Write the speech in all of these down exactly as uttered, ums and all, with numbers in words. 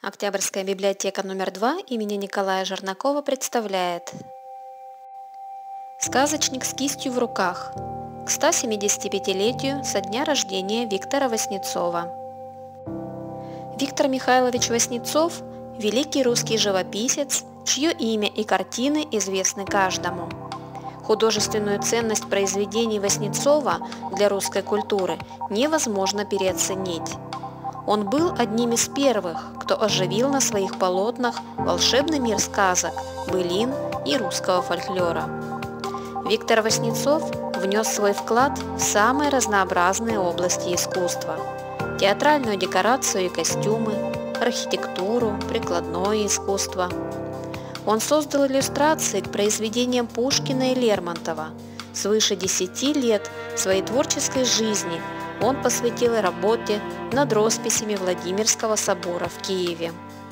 Октябрьская библиотека номер два имени Николая Жернакова представляет «Сказочник с кистью в руках» к ста семидесяти пятилетию со дня рождения Виктора Васнецова. Виктор Михайлович Васнецов – великий русский живописец, чье имя и картины известны каждому. Художественную ценность произведений Васнецова для русской культуры невозможно переоценить. Он был одним из первых, кто оживил на своих полотнах волшебный мир сказок, былин и русского фольклора. Виктор Васнецов внес свой вклад в самые разнообразные области искусства – театральную декорацию и костюмы, архитектуру, прикладное искусство. Он создал иллюстрации к произведениям Пушкина и Лермонтова. Свыше десяти лет своей творческой жизни он посвятил работе над росписями Владимирского собора в Киеве.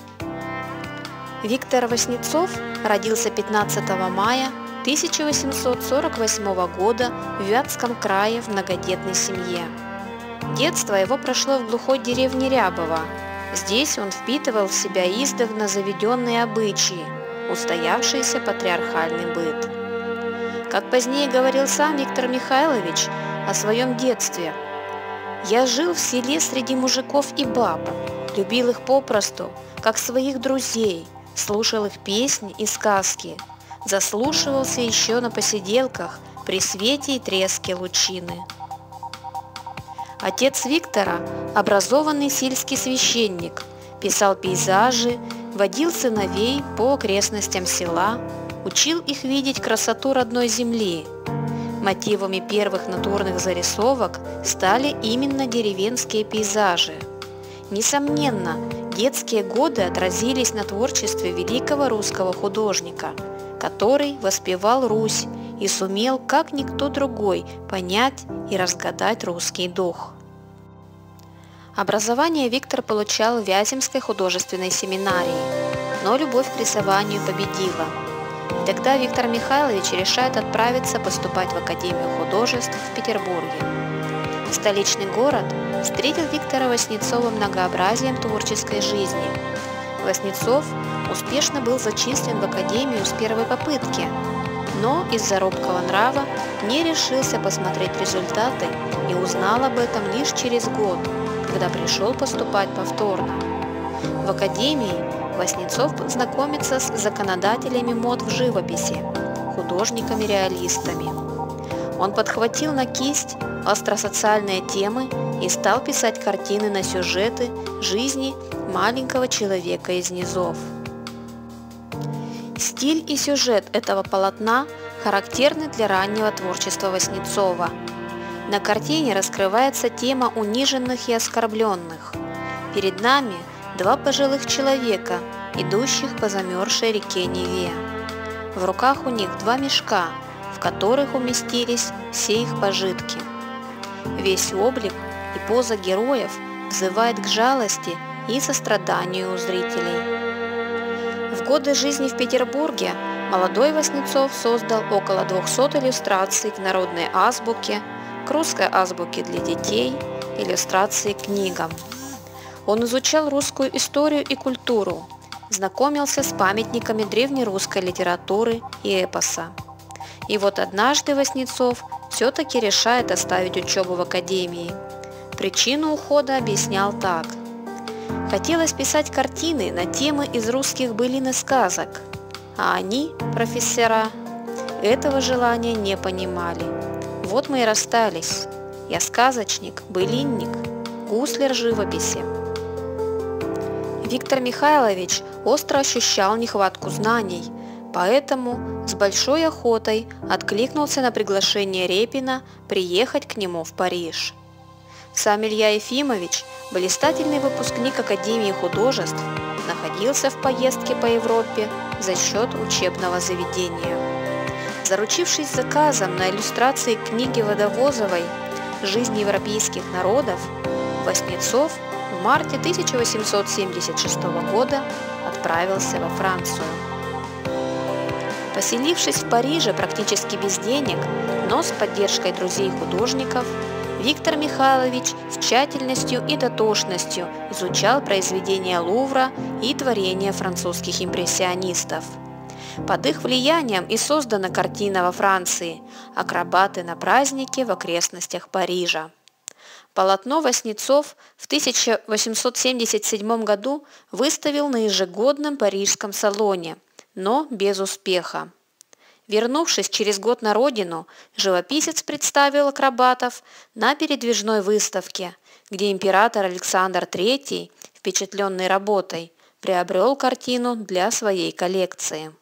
Виктор Васнецов родился пятнадцатого мая тысяча восемьсот сорок восьмого года в Вятском крае в многодетной семье. Детство его прошло в глухой деревне Рябово. Здесь он впитывал в себя издавна заведенные обычаи, устоявшийся патриархальный быт. Как позднее говорил сам Виктор Михайлович о своем детстве: «Я жил в селе среди мужиков и баб, любил их попросту, как своих друзей, слушал их песни и сказки, заслушивался еще на посиделках при свете и треске лучины». Отец Виктора, образованный сельский священник, писал пейзажи, водил сыновей по окрестностям села, учил их видеть красоту родной земли. Мотивами первых натурных зарисовок стали именно деревенские пейзажи. Несомненно, детские годы отразились на творчестве великого русского художника, который воспевал Русь и сумел, как никто другой, понять и разгадать русский дух. Образование Виктор получал в Вяземской художественной семинарии, но любовь к рисованию победила. И тогда Виктор Михайлович решает отправиться поступать в Академию художеств в Петербурге. Столичный город встретил Виктора Васнецова многообразием творческой жизни. Васнецов успешно был зачислен в Академию с первой попытки, но из-за робкого нрава не решился посмотреть результаты и узнал об этом лишь через год, когда пришел поступать повторно. В Академии Васнецов знакомится с законодателями мод в живописи, художниками-реалистами. Он подхватил на кисть остросоциальные темы и стал писать картины на сюжеты жизни маленького человека из низов. Стиль и сюжет этого полотна характерны для раннего творчества Васнецова. На картине раскрывается тема униженных и оскорбленных. Перед нами два пожилых человека, идущих по замерзшей реке Неве. В руках у них два мешка, в которых уместились все их пожитки. Весь облик и поза героев взывает к жалости и состраданию у зрителей. В годы жизни в Петербурге молодой Васнецов создал около двухсот иллюстраций к народной азбуке, к русской азбуке для детей, иллюстрации к книгам. Он изучал русскую историю и культуру, знакомился с памятниками древнерусской литературы и эпоса. И вот однажды Васнецов все-таки решает оставить учебу в академии. Причину ухода объяснял так: хотелось писать картины на темы из русских былин и сказок, а они, профессора, этого желания не понимали. Вот мы и расстались. Я сказочник, былинник, гусляр живописи. Виктор Михайлович остро ощущал нехватку знаний, поэтому с большой охотой откликнулся на приглашение Репина приехать к нему в Париж. Сам Илья Ефимович, блистательный выпускник Академии художеств, находился в поездке по Европе за счет учебного заведения. Заручившись заказом на иллюстрации книги Водовозовой «Жизнь европейских народов», Васнецов в марте тысяча восемьсот семьдесят шестого года отправился во Францию. Поселившись в Париже практически без денег, но с поддержкой друзей-художников, Виктор Михайлович с тщательностью и дотошностью изучал произведения Лувра и творения французских импрессионистов. Под их влиянием и создана картина во Франции «Акробаты на празднике в окрестностях Парижа». Полотно Васнецов в тысяча восемьсот семьдесят седьмом году выставил на ежегодном парижском салоне, но без успеха. Вернувшись через год на родину, живописец представил акробатов на передвижной выставке, где император Александр третий, впечатленный работой, приобрел картину для своей коллекции.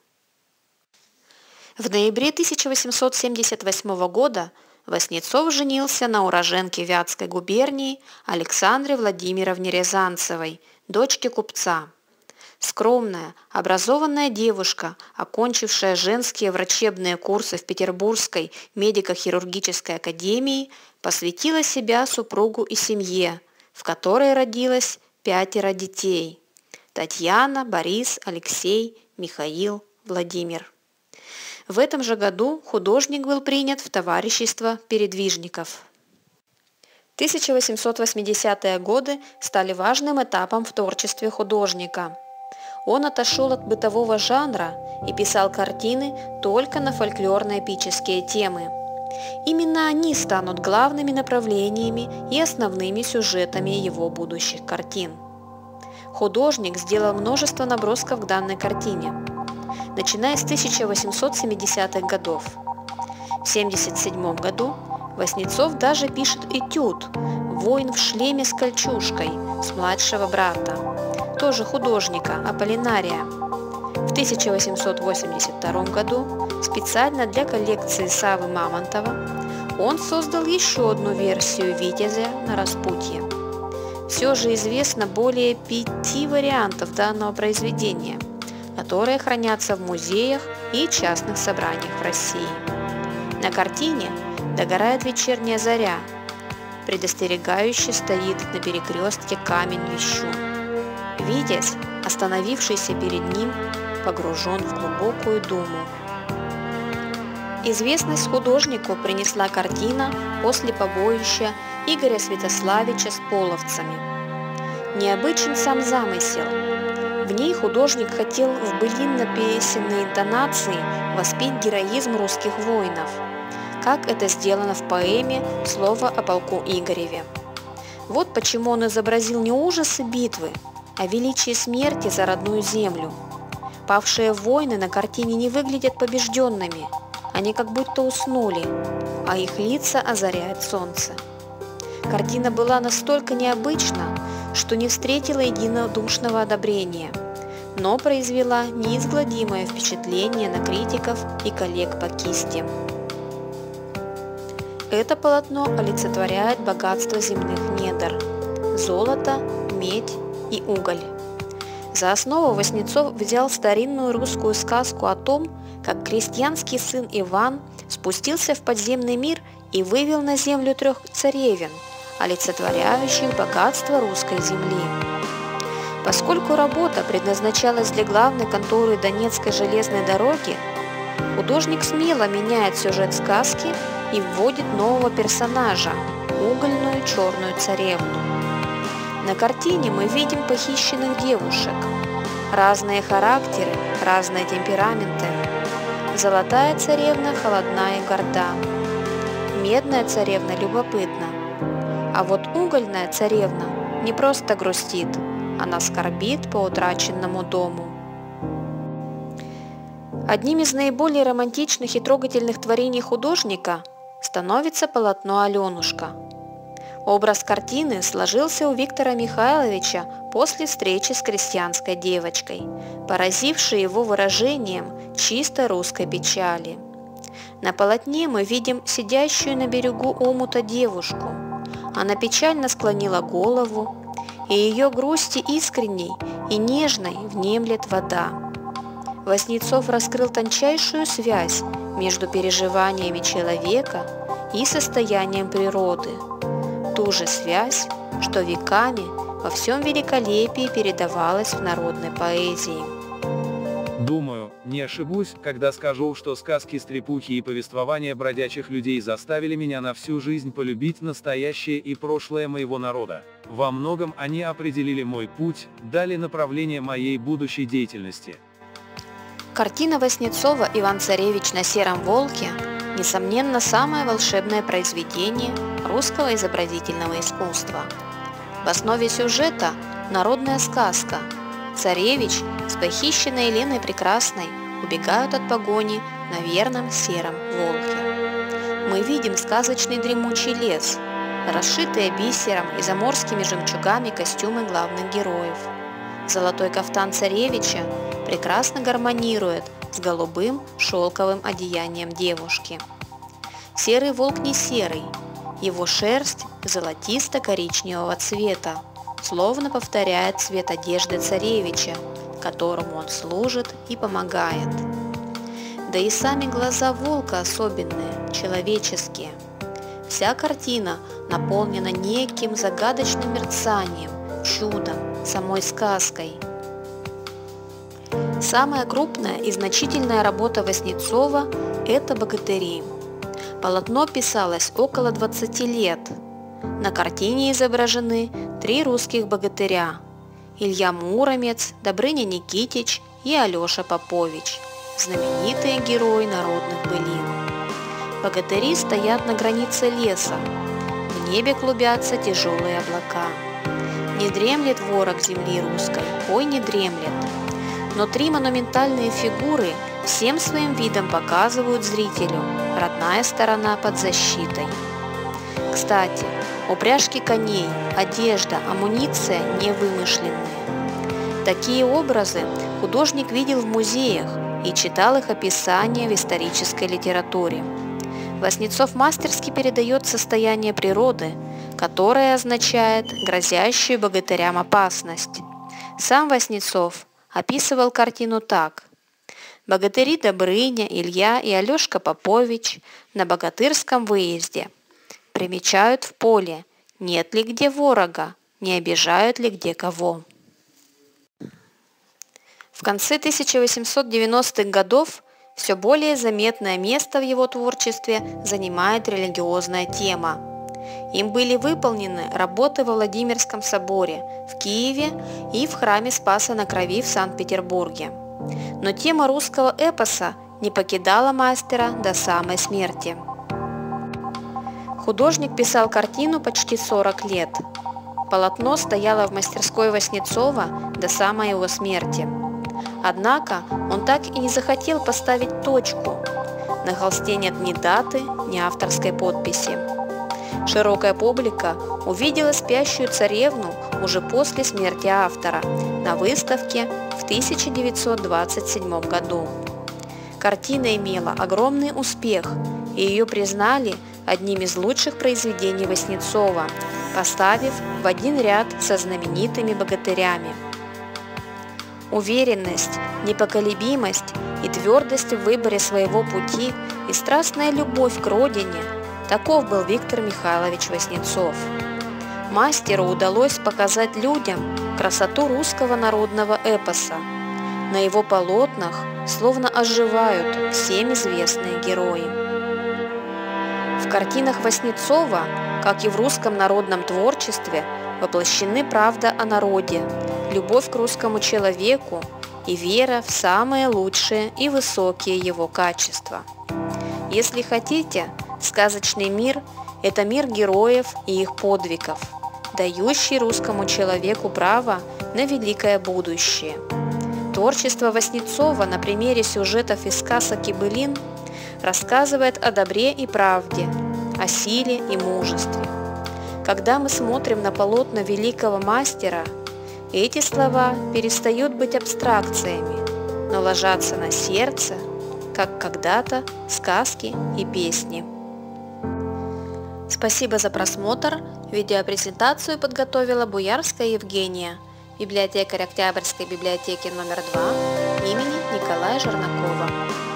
В ноябре тысяча восемьсот семьдесят восьмого года Васнецов женился на уроженке Вятской губернии Александре Владимировне Рязанцевой, дочке купца. Скромная, образованная девушка, окончившая женские врачебные курсы в Петербургской медико-хирургической академии, посвятила себя супругу и семье, в которой родилось пятеро детей – Татьяна, Борис, Алексей, Михаил, Владимир. В этом же году художник был принят в товарищество передвижников. тысяча восемьсот восьмидесятые годы стали важным этапом в творчестве художника. Он отошел от бытового жанра и писал картины только на фольклорно-эпические темы. Именно они станут главными направлениями и основными сюжетами его будущих картин. Художник сделал множество набросков к данной картине, начиная с тысяча восемьсот семидесятых годов. В тысяча восемьсот семьдесят седьмом году Васнецов даже пишет этюд «Воин в шлеме с кольчужкой» с младшего брата, тоже художника Аполлинария. В тысяча восемьсот восемьдесят втором году специально для коллекции Саввы Мамонтова он создал еще одну версию «Витязя на распутье». Все же известно более пяти вариантов данного произведения, которые хранятся в музеях и частных собраниях в России. На картине догорает вечерняя заря, предостерегающе стоит на перекрестке камень-вещун. Витязь, остановившийся перед ним, погружен в глубокую думу. Известность художнику принесла картина после побоища Игоря Святославича с половцами. Необычен сам замысел. В ней художник хотел в былинно-песенной интонации воспеть героизм русских воинов, как это сделано в поэме «Слово о полку Игореве». Вот почему он изобразил не ужасы битвы, а величие смерти за родную землю. Павшие воины на картине не выглядят побежденными, они как будто уснули, а их лица озаряет солнце. Картина была настолько необычна, что не встретила единодушного одобрения, но произвела неизгладимое впечатление на критиков и коллег по кисти. Это полотно олицетворяет богатство земных недр – золото, медь и уголь. За основу Васнецов взял старинную русскую сказку о том, как крестьянский сын Иван спустился в подземный мир и вывел на землю трех царевен, олицетворяющих богатство русской земли. Поскольку работа предназначалась для главной конторы Донецкой железной дороги, художник смело меняет сюжет сказки и вводит нового персонажа – угольную черную царевну. На картине мы видим похищенных девушек. Разные характеры, разные темпераменты. Золотая царевна холодна и горда. Медная царевна любопытна. А вот угольная царевна не просто грустит, она скорбит по утраченному дому. Одним из наиболее романтичных и трогательных творений художника становится полотно «Аленушка». Образ картины сложился у Виктора Михайловича после встречи с крестьянской девочкой, поразившей его выражением чисто русской печали. На полотне мы видим сидящую на берегу омута девушку. Она печально склонила голову, и ее грусти искренней и нежной внемлет вода. Васнецов раскрыл тончайшую связь между переживаниями человека и состоянием природы, ту же связь, что веками во всем великолепии передавалась в народной поэзии. Думаю, не ошибусь, когда скажу, что сказки-стрепухи и повествования бродячих людей заставили меня на всю жизнь полюбить настоящее и прошлое моего народа. Во многом они определили мой путь, дали направление моей будущей деятельности. Картина Васнецова «Иван-царевич на сером волке» несомненно самое волшебное произведение русского изобразительного искусства. В основе сюжета народная сказка. Царевич с похищенной Еленой Прекрасной убегают от погони на верном сером волке. Мы видим сказочный дремучий лес, расшитые бисером и заморскими жемчугами костюмы главных героев. Золотой кафтан царевича прекрасно гармонирует с голубым шелковым одеянием девушки. Серый волк не серый, его шерсть золотисто-коричневого цвета, словно повторяет цвет одежды царевича, которому он служит и помогает. Да и сами глаза волка особенные, человеческие. Вся картина наполнена неким загадочным мерцанием, чудом, самой сказкой. Самая крупная и значительная работа Васнецова – это «Богатыри». Полотно писалось около двадцати лет. На картине изображены три русских богатыря – Илья Муромец, Добрыня Никитич и Алеша Попович, знаменитые герои народных былин. Богатыри стоят на границе леса, в небе клубятся тяжелые облака. Не дремлет ворог земли русской, ой, не дремлет. Но три монументальные фигуры всем своим видом показывают зрителю: родная сторона под защитой. Кстати, упряжки коней, одежда, амуниция не вымышленные. Такие образы художник видел в музеях и читал их описания в исторической литературе. Васнецов мастерски передает состояние природы, которое означает грозящую богатырям опасность. Сам Васнецов описывал картину так: богатыри Добрыня, Илья и Алешка Попович на богатырском выезде. Примечают в поле, нет ли где ворога, не обижают ли где кого. В конце тысяча восемьсот девяностых годов все более заметное место в его творчестве занимает религиозная тема. Им были выполнены работы во Владимирском соборе, в Киеве и в храме Спаса на Крови в Санкт-Петербурге. Но тема русского эпоса не покидала мастера до самой смерти. Художник писал картину почти сорок лет. Полотно стояло в мастерской Васнецова до самой его смерти. Однако он так и не захотел поставить точку. На холсте нет ни даты, ни авторской подписи. Широкая публика увидела спящую царевну уже после смерти автора на выставке в тысяча девятьсот двадцать седьмом году. Картина имела огромный успех, и ее признали одним из лучших произведений Васнецова, поставив в один ряд со знаменитыми богатырями. Уверенность, непоколебимость и твердость в выборе своего пути и страстная любовь к родине – таков был Виктор Михайлович Васнецов. Мастеру удалось показать людям красоту русского народного эпоса. На его полотнах словно оживают всем известные герои. В картинах Васнецова, как и в русском народном творчестве, воплощены правда о народе, любовь к русскому человеку и вера в самые лучшие и высокие его качества. Если хотите, сказочный мир – это мир героев и их подвигов, дающий русскому человеку право на великое будущее. Творчество Васнецова на примере сюжетов из сказок и былин рассказывает о добре и правде, о силе и мужестве. Когда мы смотрим на полотна великого мастера, эти слова перестают быть абстракциями, но ложатся на сердце, как когда-то сказки и песни. Спасибо за просмотр. Видеопрезентацию подготовила Буярская Евгения, библиотекарь Октябрьской библиотеки номер два имени Николая Жернакова.